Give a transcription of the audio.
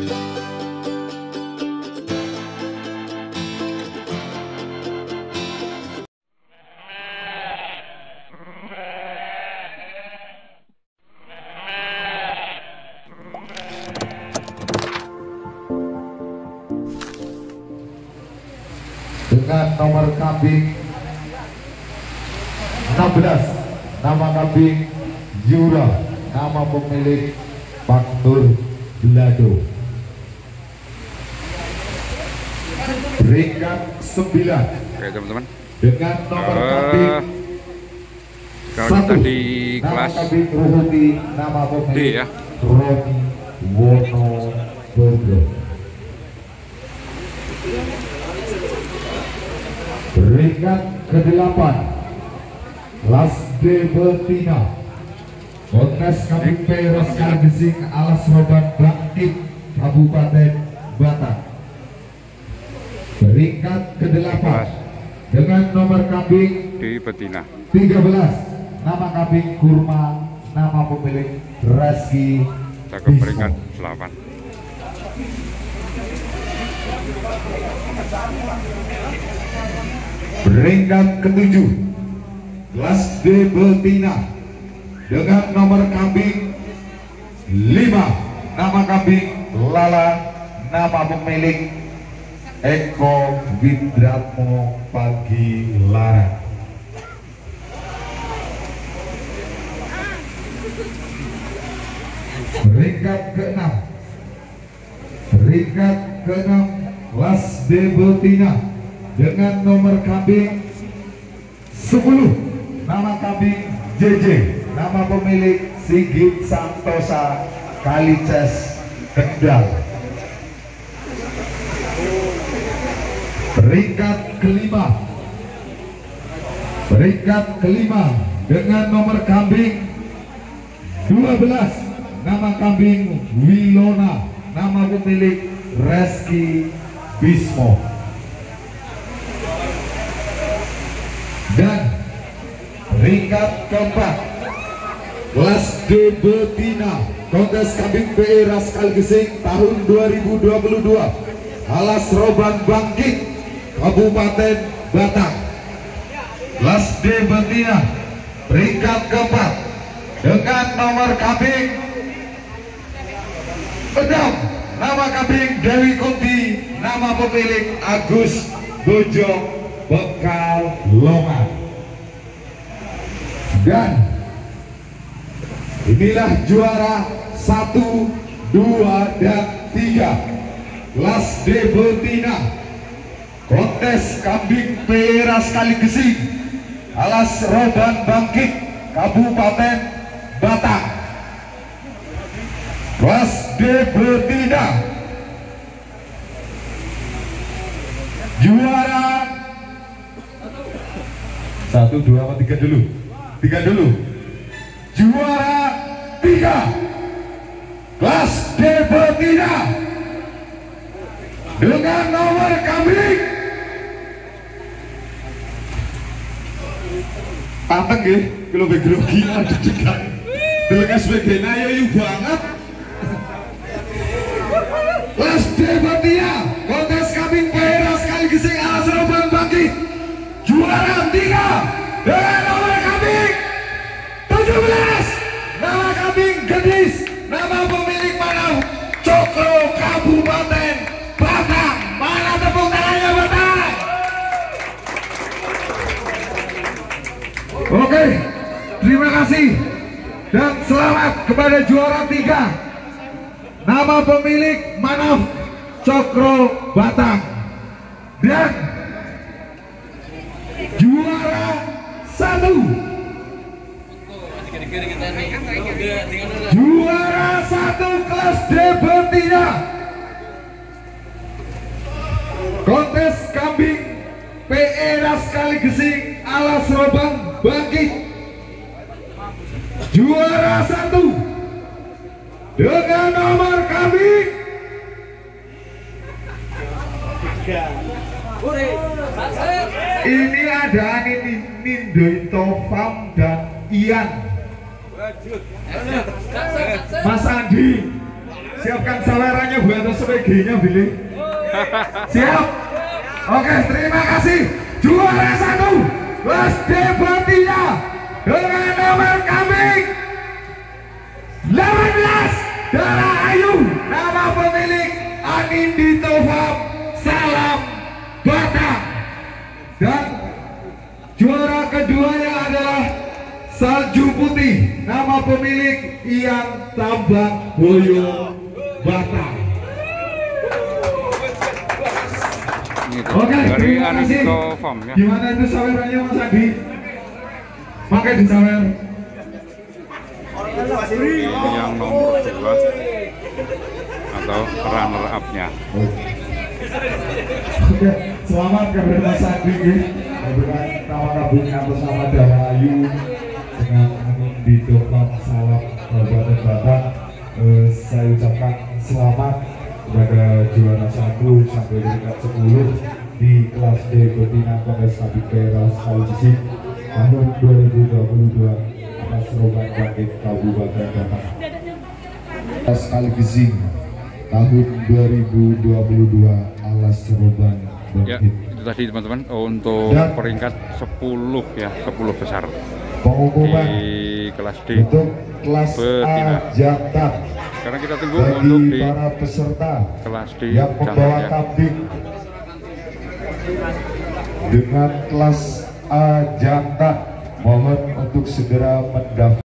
Dengan nomor kambing 16, nama kambing Yura, nama pemilik Pak Nur Belado. Peringkat 9. Oke teman-teman, Dengan nomor kambing kalau 1, kita di nama kelas kambing Ruhuti, nama D pemilik ya. Roni Wonobodo. Peringkat ke-8, Las de Betina, Kontes Kambing Peres Kalgesing Alas Roban Bangkit, Kabupaten Batang. Peringkat ke-8, dengan nomor kambing di betina 13, nama kambing Kurma, nama pemilik Reski kita ke peringkat 8. Peringkat ke-7, Las de Betina, dengan nomor kambing 5, nama kambing Lala, nama pemilik Eko Widratmo Pagilaran. Peringkat ke-6, Las de Betina, dengan nomor kambing 10, nama kambing JJ, nama pemilik Sigit Santosa Kalices Kendal. Peringkat kelima, dengan nomor kambing 12, nama kambing Wilona, nama pemilik Reski Bismo. Dan peringkat keempat, Las de Betina, Kontes Kambing PE Raskal Gesing tahun 2022, Alas Roban Bangkit, Kabupaten Batang. Las de Betina, peringkat keempat, dengan nomor kambing 6, nama kambing Dewi Kunti, nama pemilik Agus Bojong Bekal Longan. Dan inilah juara 1, 2, dan 3 Las de Betina, Kontes Kambing Peras Kaligesing Alas Roban Bangkit, Kabupaten Batang. Las de Betina juara 1, 2, atau 3 dulu? 3 dulu. Juara 3 Las de Betina dengan nomor kambing panteng nggih, kalau begrogi ada degan. Deleng SPG ayo banget. Las de Betina, Kontes Kambing Peras Kaligesing Alas Roban Bangkit, juara 3 dengan nomor kambing 17, nama kambing Gedis, nama pemilik Manau Cokro, Kabupaten Batang. Mana tepuk tangannya Batang? Oke, terima kasih dan selamat kepada juara 3, nama pemilik Manaf Cokro Batang. Dan juara 1, juara 1 Kelas D Betina, Kontes Kambing PE Raskal Gesing Alas Roban Bangkit, juara 1 dengan nomor kambing 3. Ini ada Nindoito Farm dan Ian. Mas Andi siapkan sawerannya buat SPG-nya Billy. Siap. Oke, terima kasih. Juara 1 SD Batia dengan nomor kambing 18 Dara Ayu, nama pemilik Anindito Farm Salam Batak. Dan juara keduanya adalah Salju Putih, nama pemilik Ian Tambak Boyo Batak. Oke, dari terima kasih. Anindito Farm ya. Gimana itu sawerannya Mas Adi? Pakai di sawer. Ini yang nomor 2 atau runner up-nya. Oke, selamat kepada Mas Adi ya. Kebetulan nama kabungnya bersama Dara Ayu dengan Anindito Farm Salam Kabupaten Batak. Saya ucapkan selamat kepada juara 1 sampai peringkat 10 di kelas D betina Kongres Kabing Peras Kalising tahun 2022 atas Roban Bangkit Kabupaten Batak. Kelas Kalising tahun 2022 alas Roban Ya, Bangkit. itu tadi teman-teman untuk Dan peringkat 10 ya, 10 besar Pengumuman di kelas D untuk kelas betina. A jantan Sekarang kita tunggu untuk bagi di para peserta kelas D yang jantan membawa ya. kambing dengan kelas A jantan, mohon untuk segera mendaftar.